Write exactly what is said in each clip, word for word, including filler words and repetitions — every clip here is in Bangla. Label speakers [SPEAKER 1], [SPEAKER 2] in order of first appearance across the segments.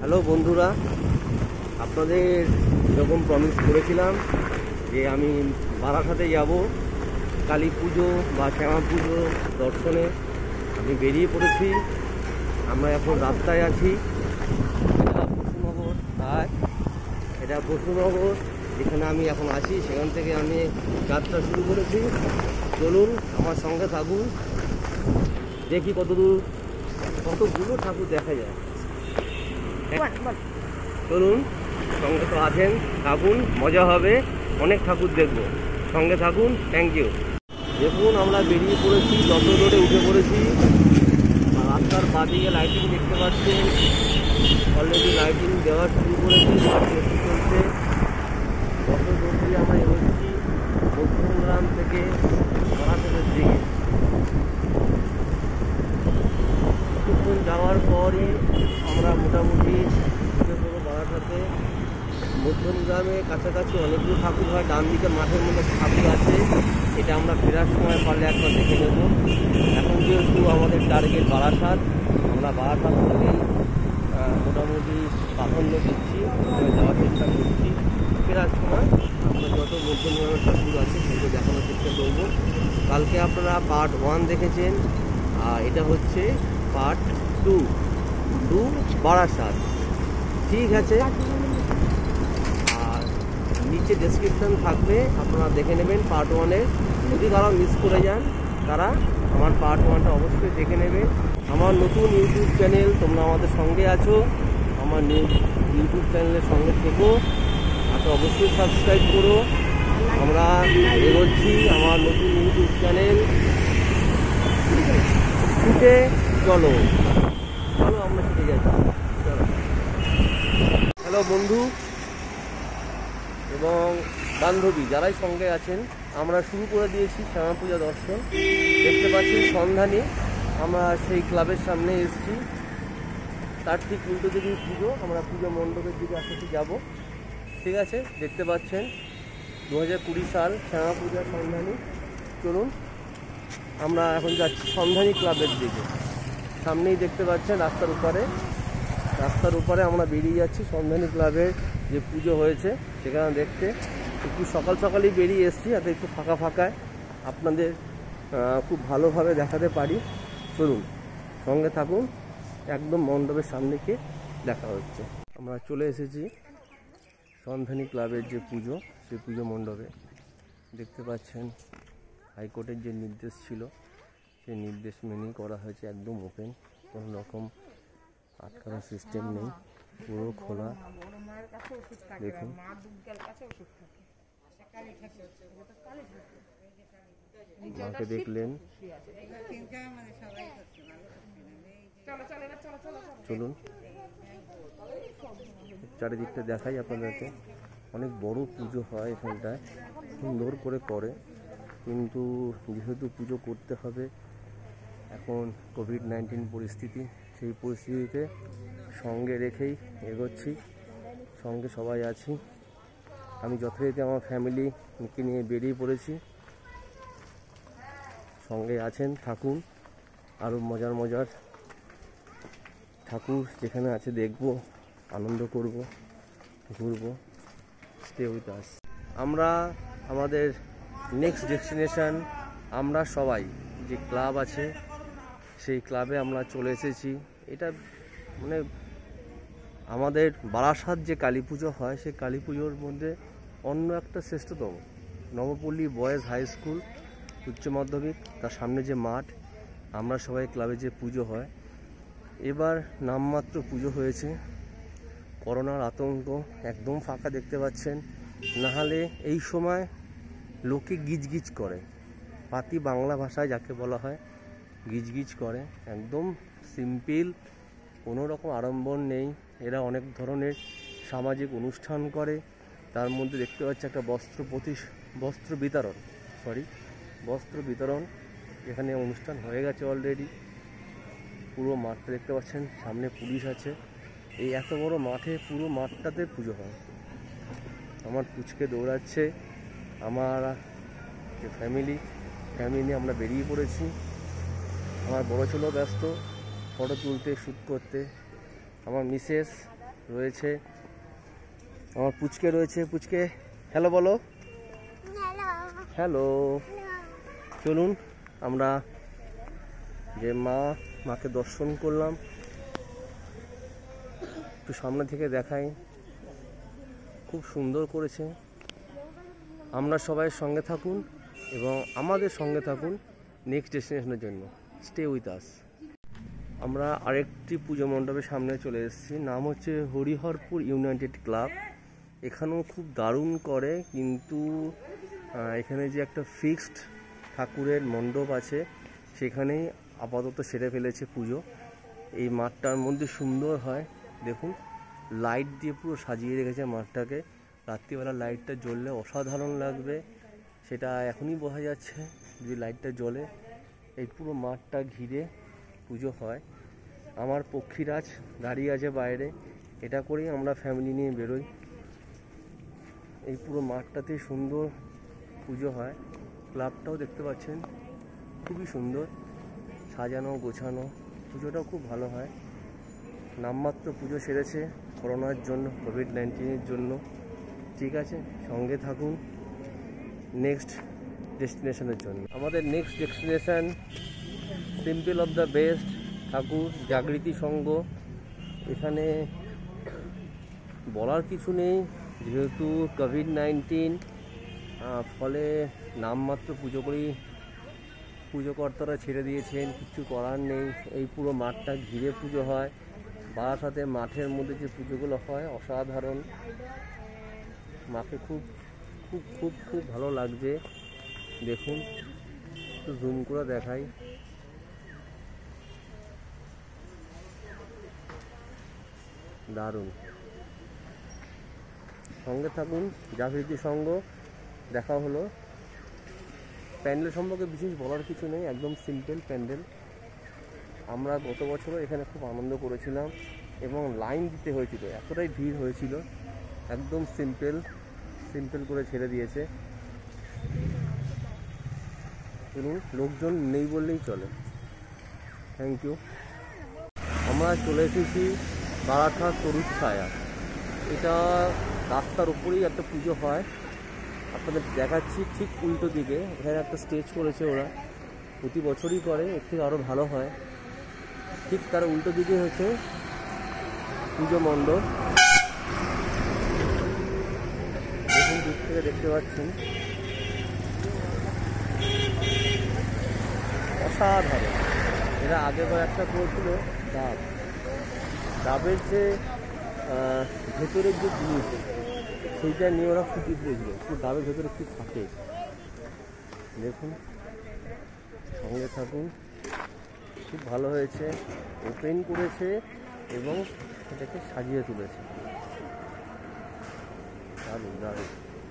[SPEAKER 1] হ্যালো বন্ধুরা, আপনাদের যখন প্রমিস করেছিলাম যে আমি বারাসাতে যাব কালী পুজো বা শ্যামা পুজো দর্শনে, আমি বেরিয়ে পড়েছি। আমরা এখন রাস্তায় আছি। এটা বসুনগর আর এটা বসুনগর যেখানে আমি এখন আছি, সেখান থেকে আমি যাত্রা শুরু করেছি। চলুন আমার সঙ্গে থাকুন, দেখি কতদূর কতগুলো ঠাকুর দেখা যায়। চলুন, সঙ্গে তো আছেন, থাকুন, মজা হবে, অনেক ঠাকুর দেখবো, সঙ্গে থাকুন। Thank you. দেখুন আমরা বেরিয়ে পড়েছি, যত রোডে উঠে পড়েছি। রাস্তার বাদিকে লাইটিং দেখতে পাচ্ছেন, অলরেডি লাইটিং দেওয়া শুরু করেছি, চলছে। যত রোড দিয়ে আমরা এগোচ্ছি মধ্যমগ্রাম থেকে বারাসাতের দিকে। কিছুক্ষণ যাওয়ার পরই আমরা মোটামুটি ঢুকে পড়বো বারাসাতে। মধ্যমগ্রামে কাছাকাছি অনেকগুলো ঠাকুর হয়, ডান দিকে মাঠের মধ্যে ঠাকুর আছে, এটা আমরা ফেরার সময় পারলে একবার দেখে নেব। এখন যেহেতু আমাদের টার্গেট বারাসাত, আমরা বারাসাত থেকেই মোটামুটি প্রাধান্য দিচ্ছি, যাওয়ার চেষ্টা করছি। ফেরার সময় আমরা যত মধ্যমগ্রামের ঠাকুর আছে সেগুলো দেখানোর চেষ্টা করবো। কালকে আপনারা পার্ট ওয়ান দেখেছেন, আর এটা হচ্ছে পার্ট টু টু বারাসাত। ঠিক আছে, আর নিচে ডেসক্রিপশন থাকবে, আপনারা দেখে নেবেন পার্ট ওয়ানের। যদি কারো মিস করে যান তারা আমার পার্ট ওয়ানটা অবশ্যই দেখে নেবে। আমার নতুন ইউটিউব চ্যানেল, তোমরা আমাদের সঙ্গে আছো, আমার নিউ ইউটিউব চ্যানেলের সঙ্গে থেকো, আর তো অবশ্যই সাবস্ক্রাইব করো। আমরা এগোচ্ছি আমার নতুন ইউটিউব চ্যানেল। ছুটে চলো চলো আমরা ছুটে যাচ্ছি, চলো। হ্যালো বন্ধু এবং বান্ধবী যারাই সঙ্গে আছেন, আমরা শুরু করে দিয়েছি শ্যামা পূজা দর্শন। দেখতে পাচ্ছি সন্ধানী, আমরা সেই ক্লাবের সামনে এসেছি। তার ঠিক উল্টো দিকে পুজো, আমরা পুজো মণ্ডপের দিকে আসতে যাব। ঠিক আছে, দেখতে পাচ্ছেন দু হাজার কুড়ি সাল শ্যামা পূজা সন্ধানী। চলুন আমরা এখন যাচ্ছি সন্ধানী ক্লাবের দিকে। সামনেই দেখতে পাচ্ছেন রাস্তার উপরে, রাস্তার উপরে আমরা বেরিয়ে যাচ্ছি সন্ধানী ক্লাবের যে পুজো হয়েছে সেখানে দেখতে। একটু সকাল সকালই বেরিয়ে এসেছি, যাতে একটু ফাঁকা ফাঁকায় আপনাদের খুব ভালোভাবে দেখাতে পারি। চলুন সঙ্গে থাকুন, একদম মণ্ডপের সামনে গিয়ে দেখা হচ্ছে। আমরা চলে এসেছি সন্ধানী ক্লাবের যে পুজো, সেই পুজো মণ্ডপে। দেখতে পাচ্ছেন হাইকোর্টের যে নির্দেশ ছিল সেই নির্দেশ মেনেই করা হয়েছে, একদম ওপেন, কোনো রকম আটকানোর সিস্টেম নেই, পুরো খোলা। দেখুন মাকে দেখলেন। চলুন চারিদিকটা দেখাই আপনাদেরকে। অনেক বড় পুজো হয় এখানটায়, সুন্দর করে করে, কিন্তু যেহেতু পুজো করতে হবে, এখন কোভিড নাইন্টিন পরিস্থিতি, সেই পরিস্থিতিতে সঙ্গে রেখেই এগোচ্ছি। সঙ্গে সবাই আছি, আমি যথারীতি আমার ফ্যামিলিকে নিয়ে বেরিয়ে পড়েছি। সঙ্গে আছেন, থাকুন, আরও মজার মজার ঠাকুর যেখানে আছে দেখব, আনন্দ করব, ঘুরব। Stay with us. আমরা আমাদের নেক্সট ডেস্টিনেশন, আমরা সবাই যে ক্লাব আছে সেই ক্লাবে আমরা চলে এসেছি। এটা মানে আমাদের বারাসাত যে কালী পুজো হয়, সেই কালী পুজোর মধ্যে অন্য একটা শ্রেষ্ঠতম। নবপল্লী বয়েজ হাই স্কুল উচ্চ মাধ্যমিক, তার সামনে যে মাঠ, আমরা সবাই ক্লাবে যে পুজো হয়। এবার নামমাত্র পুজো হয়েছে, করোনার আতঙ্ক, একদম ফাঁকা দেখতে পাচ্ছেন। নাহলে এই সময় লোকে গিজগিজ করে, পাতি বাংলা ভাষায় যাকে বলা হয়, গিজগিজ করে। একদম সিম্পল, কোনো রকম আড়ম্বর নেই। এরা অনেক ধরনের সামাজিক অনুষ্ঠান করে, তার মধ্যে দেখতে পাচ্ছি একটা বস্ত্র প্রতি বস্ত্র বিতরণ সরি বস্ত্র বিতরণ এখানে অনুষ্ঠান হয়ে গেছে অলরেডি। পুরো মাঠটা দেখতে পাচ্ছেন, সামনে পুলিশ আছে। এই এত বড় মাঠে পুরো মাঠটাতে পুজো হয়। আমার পুচকে দৌড়াচ্ছে, আমার যে ফ্যামিলি ফ্যামিলি নিয়ে আমরা বেরিয়ে পড়েছি। আমার বড় ছেলেও ব্যস্ত ফটো তুলতে, শ্যুট করতে। আমার মিসেস রয়েছে, আমার পুচকে রয়েছে। পুচকে হ্যালো বলো। হ্যালো। চলুন আমরা যে মা মাকে দর্শন করলাম একটু সামনে থেকে দেখাই, খুব সুন্দর করেছে। আমরা সবাই সঙ্গে থাকুন এবং আমাদের সঙ্গে থাকুন নেক্সট ডেস্টিনেশনের জন্য। Stay with us. আমরা আরেকটি পুজো মণ্ডপের সামনে চলে এসেছি, নাম হচ্ছে হরিহরপুর ইউনাইটেড ক্লাব। এখানেও খুব দারুণ করে, কিন্তু এখানে যে একটা ফিক্সড ঠাকুরের মণ্ডপ আছে সেখানেই আপাতত সেরে ফেলেছে পুজো। এই মাঠটার মধ্যে সুন্দর হয়, দেখুন লাইট দিয়ে পুরো সাজিয়ে রেখেছে মাঠটাকে। রাত্রিবেলা লাইটটা জ্বললে অসাধারণ লাগবে, সেটা এখনই বোঝা যাচ্ছে যদি লাইটটা জ্বলে। এই পুরো মাঠটা ঘিরে পুজো হয়। আমার পক্ষীরাজ দাঁড়িয়ে আছে বাইরে, এটা করেই আমরা ফ্যামিলি নিয়ে বেরোই। এই পুরো মাঠটাতে সুন্দর পুজো হয়। ক্লাবটাও দেখতে পাচ্ছেন খুবই সুন্দর সাজানো গোছানো, পুজোটাও খুব ভালো হয়। নামমাত্র পুজো সেরেছে করোনার জন্য, কোভিড নাইন্টিনের জন্য। ঠিক আছে, সঙ্গে থাকুন নেক্সট ডেস্টিনেশনের জন্য। আমাদের next destination simple of the best ঠাকুর জাগৃতি সংঘ। এখানে বলার কিছু নেই, যেহেতু কোভিড নাইন্টিন, ফলে নামমাত্র পুজো করেই পুজো কর্তারা ছেড়ে দিয়েছেন, কিছু করার নেই। এই পুরো মাঠটা ঘিরে পুজো হয়। বারাসাতে মাঠের মধ্যে যে পুজোগুলো হয় অসাধারণ, মাকে খুব খুব খুব খুব ভালো লাগছে। দেখুন একটু জুম করে দেখাই, দারুণ। সঙ্গে থাকুন জাগৃতি সংঘ। দেখা হলো। প্যান্ডেল সম্পর্কে বিশেষ বলার কিছু নেই, একদম সিম্পল প্যান্ডেল। আমরা গত বছরও এখানে খুব আনন্দ করেছিলাম এবং লাইন দিতে হয়েছিল, এতটাই ভিড় হয়েছিল। একদম সিম্পল সিম্পল করে ছেড়ে দিয়েছে। চলুন, লোকজন নেই বললেই চলে। Thank you. আমরা চলে এসেছি বারাসাত তরুণ ছায়া। এটা রাস্তার উপরেই একটা পুজো হয়, আপনাদের দেখাচ্ছি। ঠিক উল্টো দিকে এখানে একটা স্টেজ করেছে ওরা, প্রতি বছরই করে, এর থেকে আরও ভালো হয়। ঠিক তার উল্টো দিকে হচ্ছে পুজো মণ্ডপ। দেখুন দূর থেকে দেখতে পাচ্ছেন, অসাধারণ। এরা আগেবার একটা করেছিল ডাব, ডাবের যে ভেতরের যে জিনিস সেইটা নিয়ে ওরা ফুটিয়ে দিয়েছিল, একটু ডাবের ভেতরে একটু থাকে। দেখুন, সঙ্গে থাকুন, খুব ভালো হয়েছে। ওপেন করেছে এবং এটাকে সাজিয়ে তুলেছে, দারুণ দারুণ।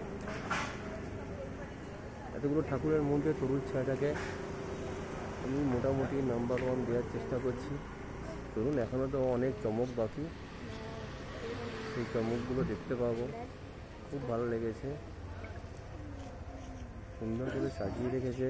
[SPEAKER 1] এতগুলো ঠাকুরের মধ্যে তরুণ ছায়াটাকে আমি মোটামুটি নাম্বার ওয়ান দেওয়ার চেষ্টা করছি। ধরুন এখনও তো অনেক চমক বাকি, সেই চমকগুলো দেখতে পাবো। খুব ভালো লেগেছে, সুন্দর করে সাজিয়ে রেখেছে,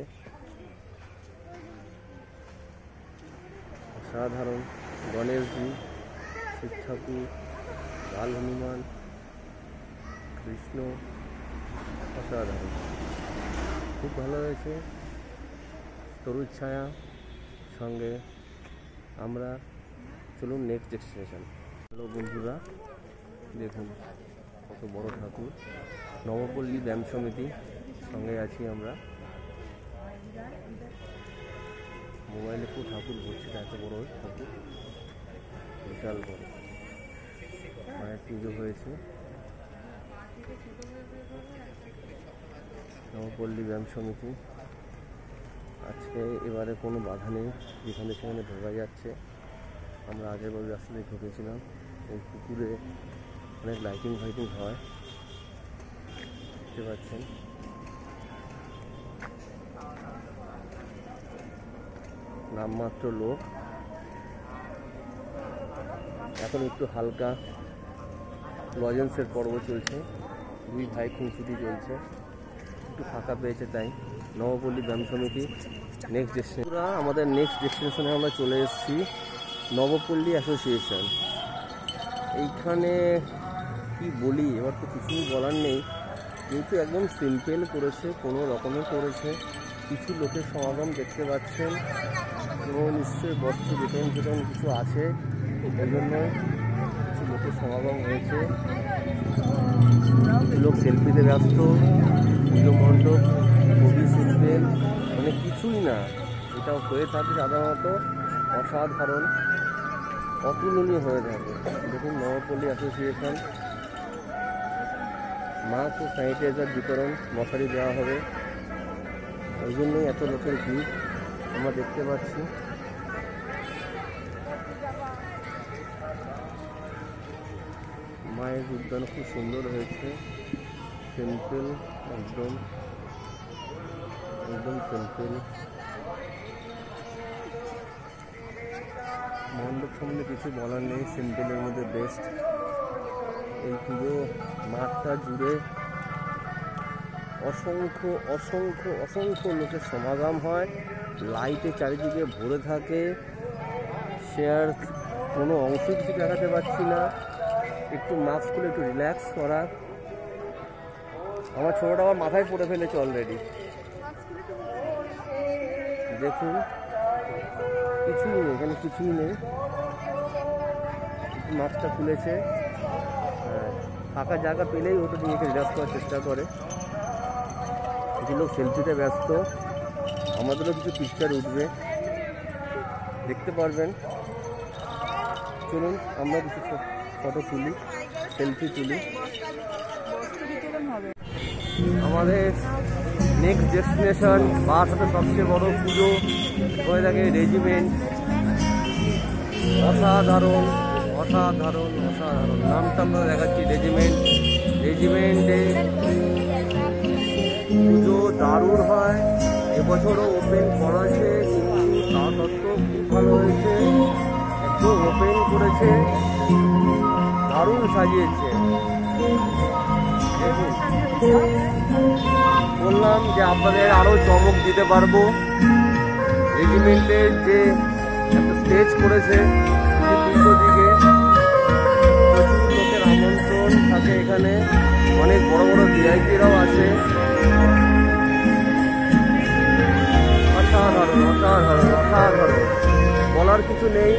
[SPEAKER 1] অসাধারণ। গণেশজি, শিব ঠাকুর, লাল হনুমান, কৃষ্ণ, অসাধারণ, খুব ভালো হয়েছে। তরুণ ছায়া সঙ্গে আমরা। চলুন নেক্সট ডেস্টিনেশন। হ্যালো বন্ধুরা, দেখুন কত বড় ঠাকুর, নবপল্লী ব্যায়াম সমিতি সঙ্গে আছি আমরা। মোবাইলে খুব ঠাকুর ঘুরছে, এত বড় ঠাকুর, বিশাল বড়। মায়ের পুজো হয়েছে নবপল্লী ব্যায়াম সমিতি। আজকে এবারে কোনো বাধা নেই, যেখানে সেখানে ঢোকা যাচ্ছে। আমরা আগের বার রাস্তা দিয়ে ঢুকেছিলাম। এই পুকুরে অনেক লাইটিং ফাইটিং হয়, দেখতে পাচ্ছেন। নামমাত্র লোক, এখন একটু হালকা লজেন্সের পর্ব চলছে, দুই ভাই খুনসুটি চলছে, একটু ফাঁকা পেয়েছে তাই। Nabapally Byayam Samiti next destination. আমাদের নেক্সট ডেস্টিনেশনে আমরা চলে এসেছি নবপল্লী অ্যাসোসিয়েশন। এইখানে কি বলি, এবার তো কিছুই বলার নেই, যেহেতু একদম সিম্পল করেছে, কোনো রকমের করেছে। কিছু লোকের সমাগম দেখতে পাচ্ছেন, কোনো নিশ্চয়ই বস্ত্র বিতরণ বিতরণ কিছু আছে, এই জন্য কিছু লোকের সমাগম হয়েছে। কিছু লোক সেলফিতে ব্যস্ত, পুজো মণ্ডপ, ছবি সিম্পল, মানে কিছুই না। এটা হয়ে থাকে সাধারণত অসাধারণ, অতুলনীয় হয়ে থাকে। দেখুন নবপল্লী অ্যাসোসিয়েশন, মাস্ক ও স্যানিটাইজার বিতরণ, মশারি দেওয়া হবে, ওই জন্যই এত লোকের ভিড় আমরা দেখতে পাচ্ছি। মায়ের উদ্যান খুব সুন্দর হয়েছে, সিম্পল, একদম একদম সিম্পল। মণ্ডপ সম্বন্ধে কিছু বলার নেই, সিম্পলের মধ্যে বেস্ট। এই পুরো মাঠটা জুড়ে অসংখ্য অসংখ্য অসংখ্য লোকের সমাগম হয়, লাইটে চারিদিকে ভরে থাকে। সে আর কোনো অংশ কিছু দেখাতে পারছি না, একটু মাস্ক করে একটু রিল্যাক্স করা। আমার ছোটটা আমার মাথায় পড়ে ফেলেছে অলরেডি। দেখুন কিছুই নেই, এখানে কিছুই নেই, মাস্কটা খুলেছে। হ্যাঁ, ফাঁকা জায়গা পেলেই ওটা নিয়ে রিল্যাক্স করার চেষ্টা করে। কিছু লোক সেলফিতে ব্যস্ত, আমাদেরও কিছু পিকচার উঠবে, দেখতে পারবেন। চলুন আমরা কিছু ফটো তুলি, সেলফি তুলি। আমাদের নেক্সট ডেস্টিনেশন বারাসাতের সবচেয়ে বড় পুজো হয়ে থাকে রেজিমেন্ট। অসাধারণ অসাধারণ অসাধারণ নামটা আমরা দেখাচ্ছি, রেজিমেন্ট। রেজিমেন্টে পুজো দারুণ হয়, এবছরও ওপেন করা আছে, কিন্তু তা সত্ত্বেও খুব ভালো হয়েছে। একদম ওপেন করেছে, দারুণ সাজিয়েছে। দেখুন, বললাম যে আপনাদের আরও চমক দিতে পারবো। রেজিমেন্টের যে একটা স্টেজ করেছে দুটো দিকে, প্রচুর লোকের আমন্ত্রণ থাকে এখানে, অনেক বড় বড় ভিআইপিরাও আছে। অসাধারণ অসাধারণ অসাধারণ, বলার কিছু নেই।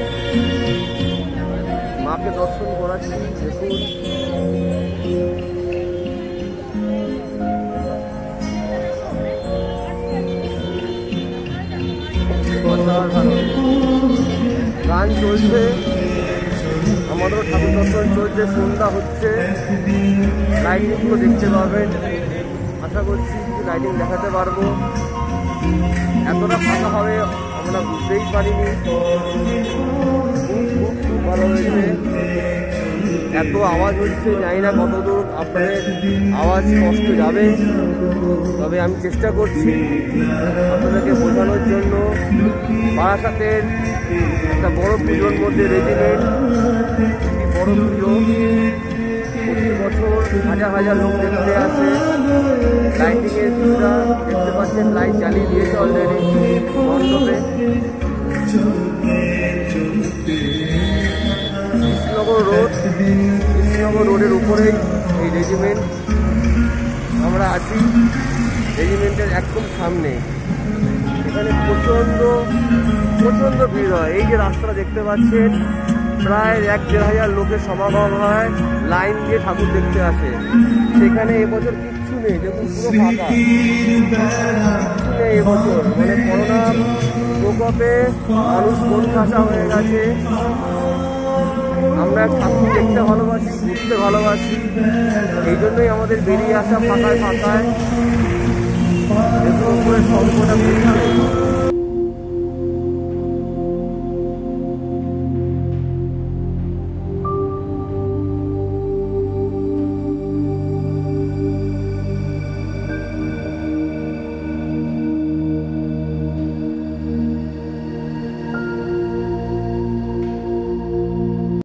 [SPEAKER 1] মাকে দর্শন করাচ্ছি, দেখুন গান চলছে, আমাদেরও ঠাকুর দর্শন চলছে, সন্ধ্যা হচ্ছে, লাইটিংগুলো দেখতে পাবেন। আশা করছি কিছু লাইটিং দেখাতে পারবো। এতটা ফাঁকা হবে আমরা বুঝতেই পারিনি, খুব খুব খুব ভালো হয়েছে। এত আওয়াজ হচ্ছে, জানি না কতদূর আপনাদের আওয়াজ কষ্ট যাবে, তবে আমি চেষ্টা করছি আপনাদেরকে বোঝানোর জন্য। বারাসাতের একটা বড় পুজোর মধ্যে রেজিমেন্ট, বড় পুজো, প্রতি বছর হাজার হাজার লোক দেখতে আসে। লাইটিংয়ের সুবিধা দেখতে পাচ্ছেন, লাইট জ্বালিয়ে দিয়েছে অলরেডি মণ্ডপে। কৃষ্ণনগর রোড, কৃষ্ণনগর রোডের উপরেই এই রেজিমেন্ট, আমরা আছি রেজিমেন্টের একদম সামনে। এখানে প্রচণ্ড প্রচণ্ড ভিড় হয়। এই যে রাস্তাটা দেখতে পাচ্ছেন, প্রায় এক দেড় হাজার লোকের সমাগম হয়, লাইন দিয়ে ঠাকুর দেখতে আসে। সেখানে এবছর কিচ্ছু নেই, দেখুন পুরো ফাঁকা, কিচ্ছু নেই এবছর। মানে করোনার প্রকোপে মানুষ মন খাসা হয়ে গেছে। আমরা ঠাকুর দেখতে ভালোবাসি, ঘুরতে ভালোবাসি, এই জন্যই আমাদের বেরিয়ে আসা ফাঁকায় ফাঁকায়। দেখুন উপরে সংকটা